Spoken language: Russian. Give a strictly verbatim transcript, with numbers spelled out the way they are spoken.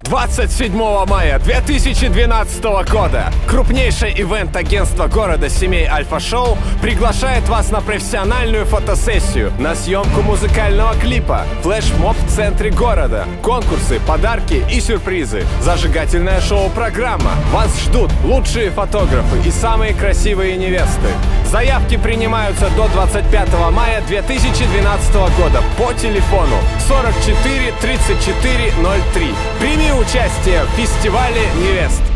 двадцать седьмого мая две тысячи двенадцатого года крупнейшее ивент-агентство города семей Альфа-Шоу приглашает вас на профессиональную фотосессию, на съемку музыкального клипа, флешмоб в центре города, конкурсы, подарки и сюрпризы, зажигательная шоу-программа. Вас ждут лучшие фотографы и самые красивые невесты. Заявки принимаются до двадцать пятого мая две тысячи двенадцатого года по телефону сорок четыре тридцать четыре ноль три. Прими участие в фестивале невест.